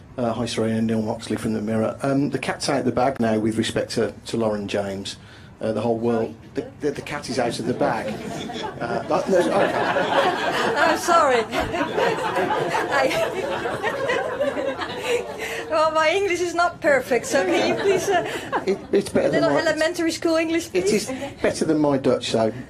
Hi, Sarina, Neil Moxley from The Mirror. The cat's out of the bag now with respect to Lauren James. The whole world, the cat is out of the bag. I'm sorry. Well, my English is not perfect, so can you please... It's better than little my, elementary school English, please? It is better than my Dutch, so